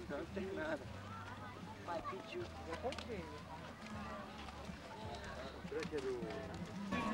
Não tem nada. Pai pediu. Eu comprei. Será que é do...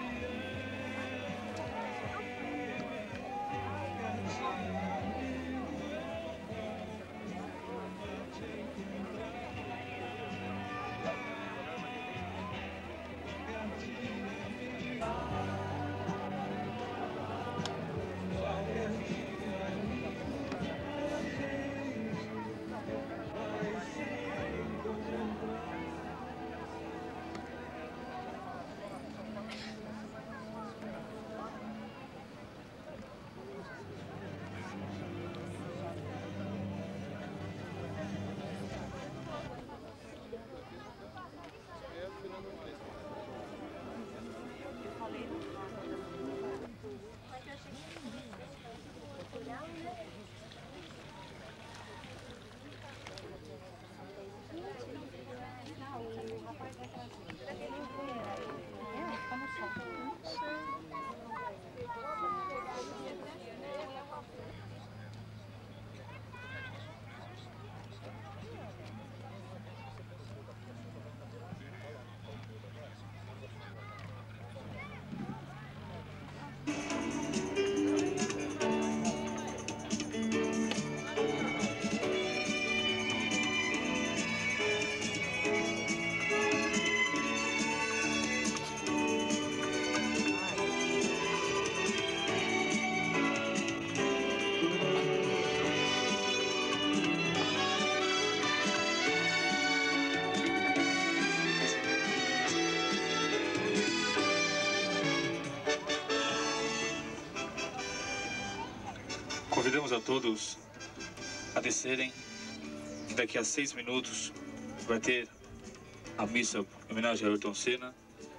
Convidamos a todos a descerem, que daqui a 6 minutos vai ter a missa em homenagem a Ayrton Senna.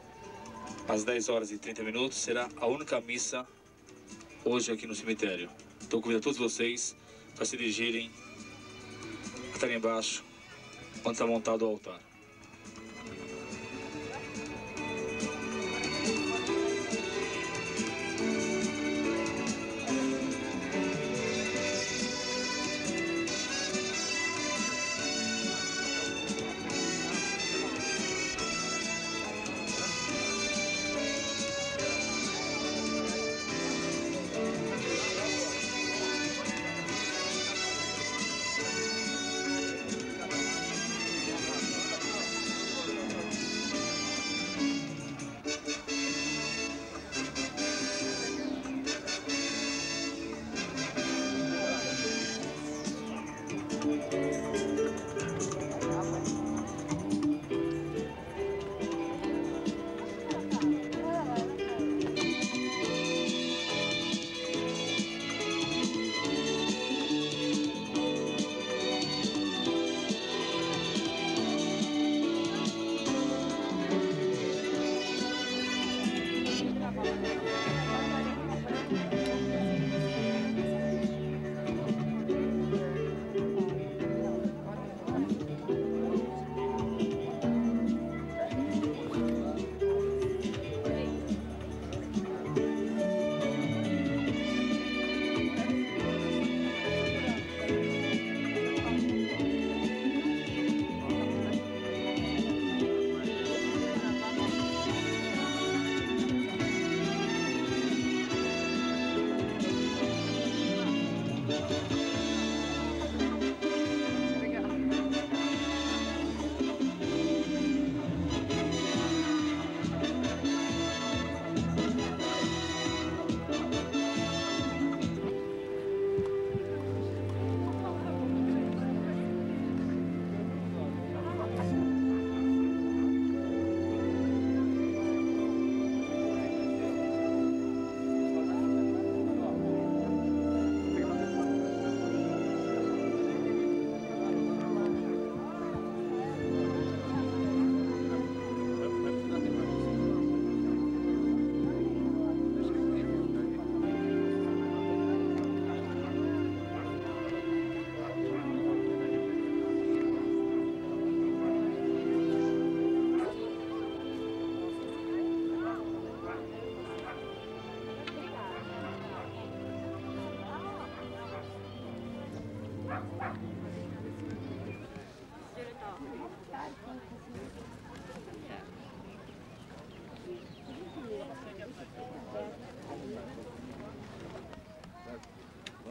Às 10 horas e 30 minutos será a única missa hoje aqui no cemitério. Então convido a todos vocês para se dirigirem até lá embaixo, onde está montado o altar.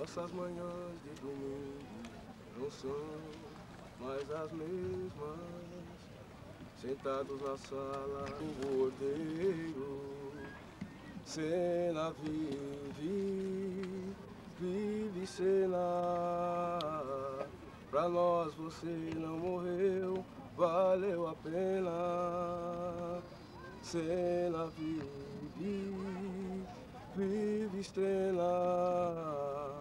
Nossas manhãs de domingo não são mais as mesmas. Sentados na sala do bordeiro, Senna vive, vive Senna. Pra nós você não morreu, valeu a pena. Senna vive, vive estrela.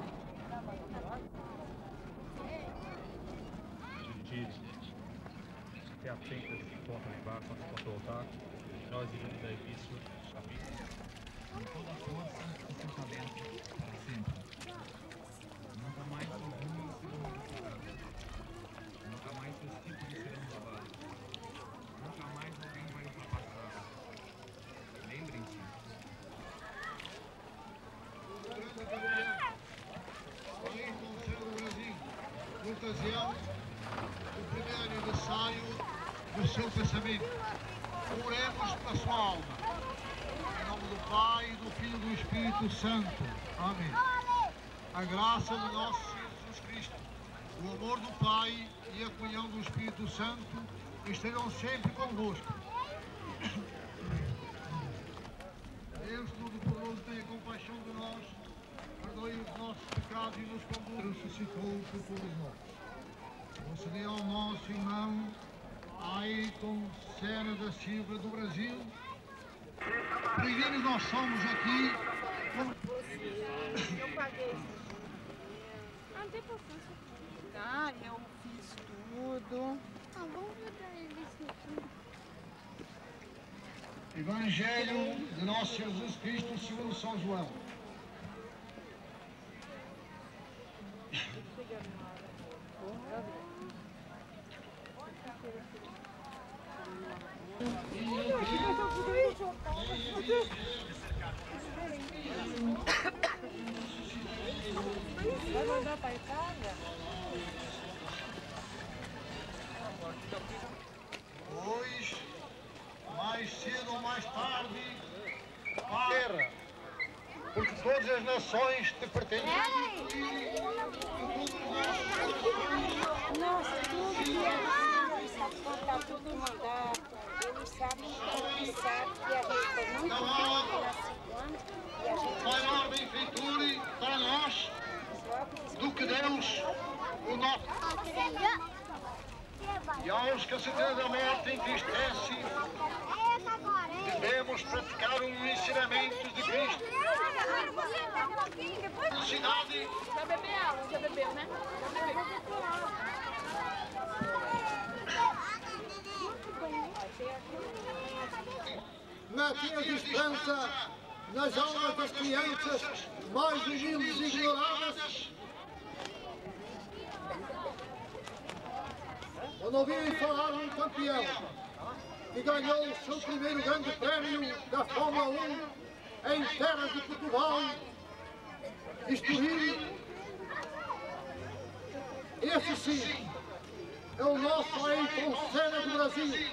Fique atento a esse ponto ali embaixo, quando voltar. Nós iremos dar início à missa com toda a força e sentimento para sempre. Nunca mais ouvimos serão recitados. Nunca mais seus títulos serão roubados. Nunca mais alguém vai ultrapassar. Lembrem-se. Ayrton Senna do Brasil, por ocasião do primeiro aniversário do seu pensamento. Oremos pela sua alma. Em nome do Pai, do Filho e do Espírito Santo. Amém. A graça do nosso Senhor Jesus Cristo, o amor do Pai e a comunhão do Espírito Santo estejam sempre convosco. Deus Todo-Poderoso tenha compaixão de nós, perdoe os nossos pecados e nos conduz. Ressuscitou por todos nós. Concedei ao nosso irmão Ayrton Senna da Silva do Brasil. Peregrinos nós somos aqui. Eu paguei. Ah, não tem importância. Ah, eu fiz tudo. Ah, vamos ver pra ele isso tudo. Evangelho de nosso Senhor Jesus Cristo segundo São João. Vai mandar para Itália? Pois, mais cedo ou mais tarde, a terra, porque todas as nações te pertencem. Nossa, tudo que eles sabem contar, tudo mandar. Eles sabem que a gente tem muito tempo na segunda e a gente Maior benfeitura para nós do que Deus, o nosso. E aos que a certeza da morte entristece, devemos praticar um ensinamento de Cristo. Cidade. já bebeu água, já bebeu, né? Mete a esperança nas almas das crianças mais humildes e ignoradas. Quando ouvirem falar um campeão que ganhou o seu primeiro grande prémio da Fórmula 1 em terras de Portugal, Estoril, esse sim é o nosso Ayrton Senna do Brasil.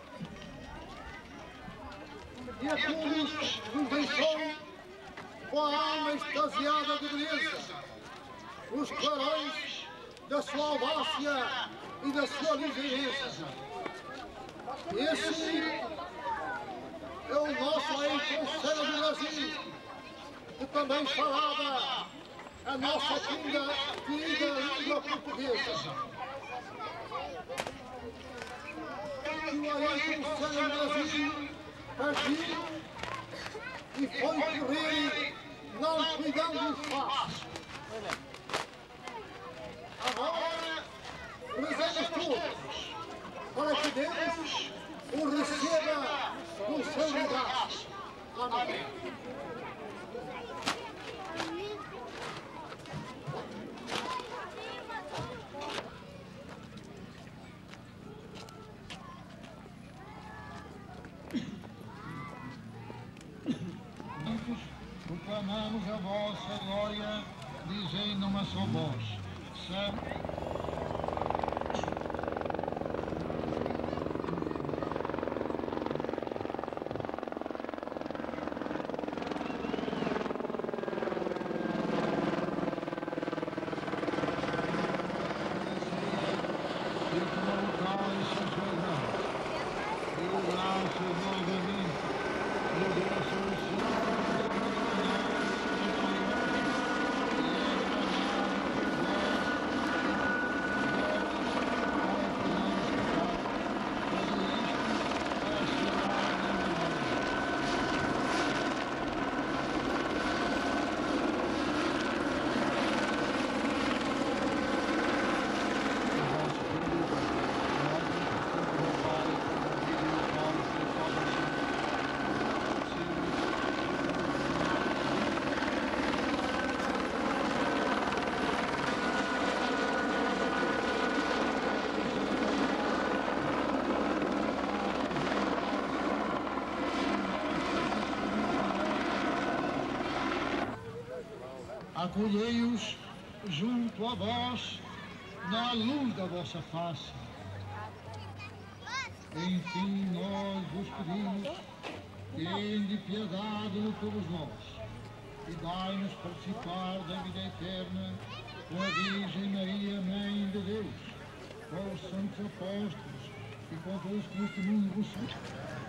E a todos nos deixou com a alma extasiada de beleza, os clarões da sua audácia e da sua ligeireza. Esse é o nosso Ayrton Senna do Brasil, que também falava a nossa querida língua portuguesa. E o Ayrton Senna do Brasil partiu e foi correr, não cuidando dos passos. Agora, rezamos todos para que Deus o receba no seu lugar. Amém. Proclamamos a vossa glória, dizei numa só voz. acolhei-os junto a vós na luz da vossa face. Enfim, nós vos pedimos, tende piedade de todos nós e dai-nos participar da vida eterna com a Virgem Maria, Mãe de Deus, com os santos apóstolos e com todos que neste mundo vos seguem.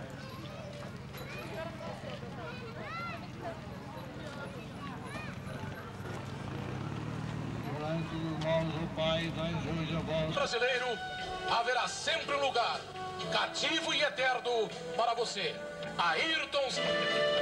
Durante os nós, o Pai, dai-nos hoje a vós. Brasileiro, haverá sempre um lugar cativo e eterno para você. Ayrton Senna.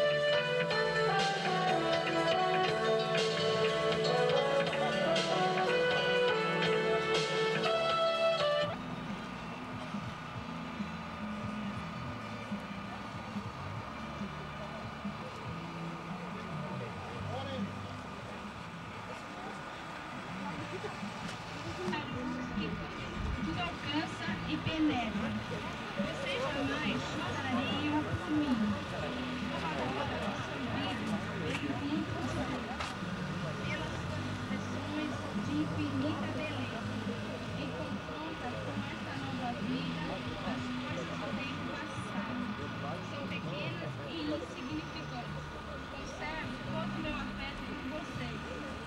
Tudo alcança e penetra. Vocês jamais chorariam por mim. Agora nosso vídeo bem-vindos pelas suas expressões de infinita beleza e confronta com essa nova vida as coisas do tempo passado. São pequenas e insignificantes. Conservo todo o meu afeto por vocês.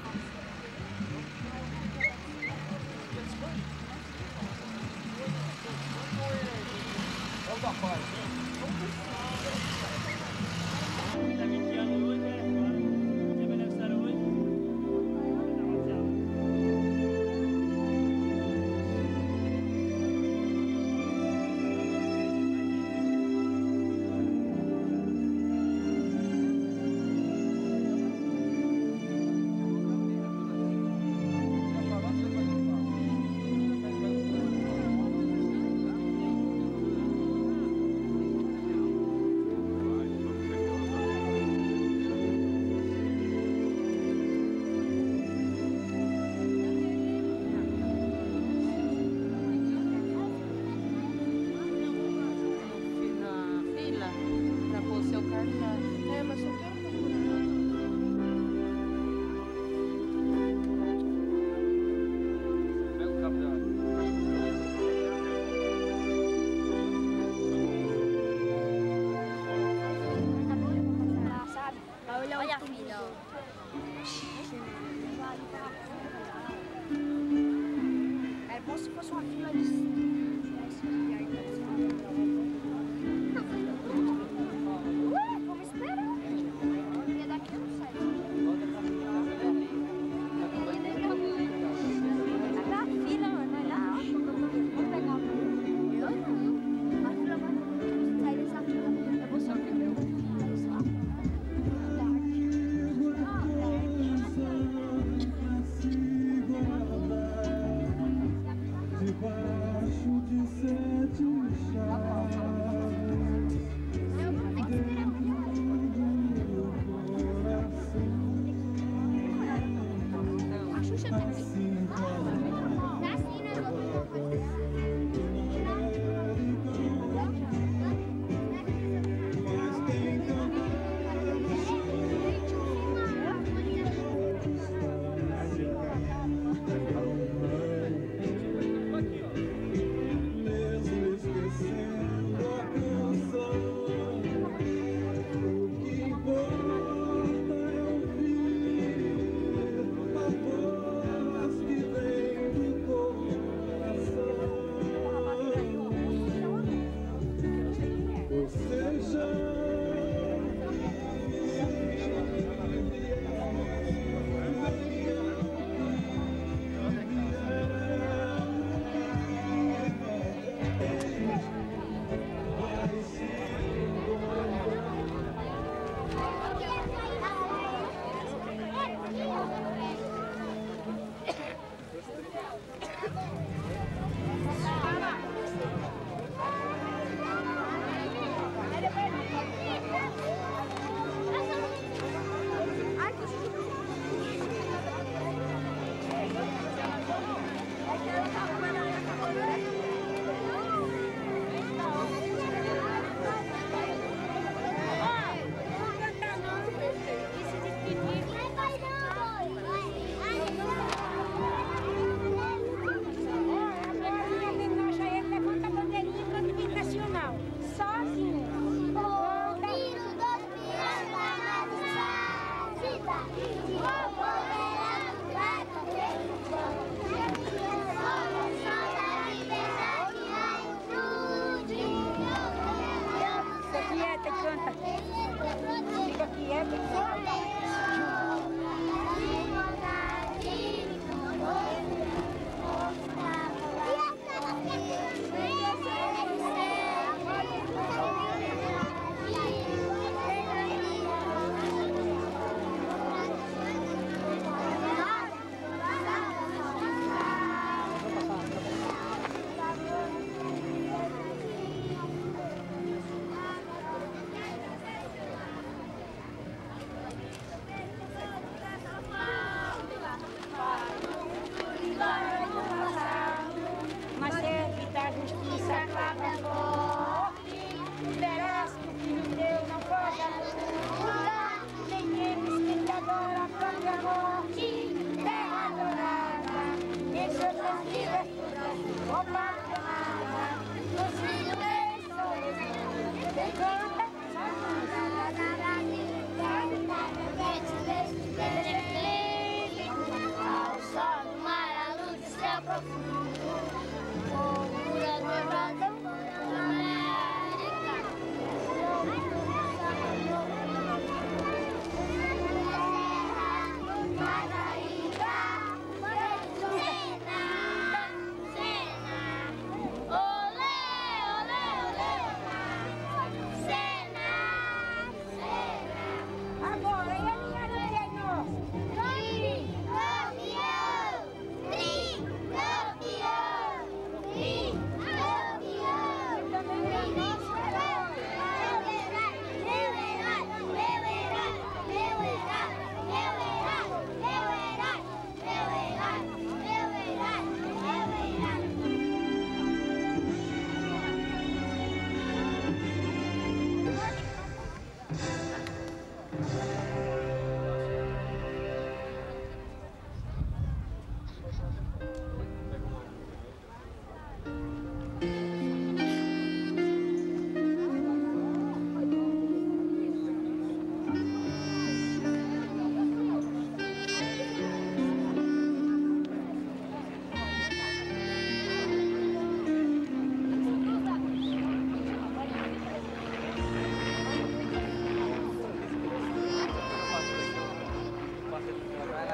Vamos da paz. Olha a filha. Era bom se fosse uma fila de... Ué, vamos esperar. Porque daqui eu não sei. Tá a fila, mano. Olha lá. Vamos pegar o... Eu não. A fila vai sair dessa fila. Eu vou só ver meu. Debaixo de 7 chaves, dentro do meu coração, assim mas tem mesmo esquecendo a canção, o que importa é ouvir a voz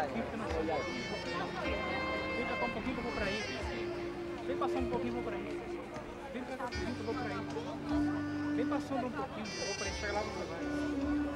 pouquinho, porque não sei. Vem pra cá um pouquinho que eu vou pra aí. Vem passando um pouquinho que eu vou pra aí. Vem pra cá um pouquinho que eu vou pra aí. Vem passando um pouquinho que eu vou pra aí. Chega lá você vai.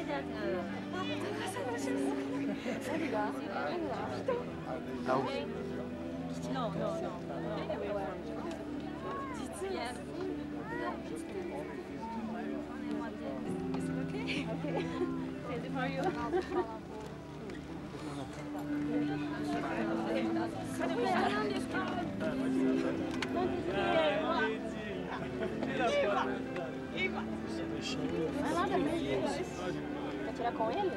No. Yes. Is it okay? Okay. Is it for you? Vai lá também. Quer tirar com ele?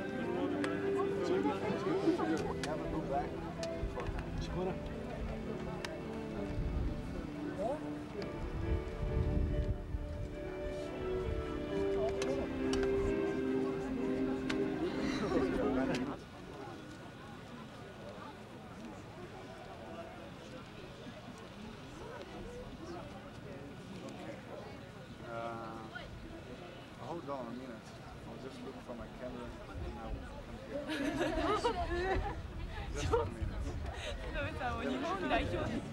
Escura. Hold on a minute. I'll just look for my camera and I'll come here. Just 1 minute. 日本代表です。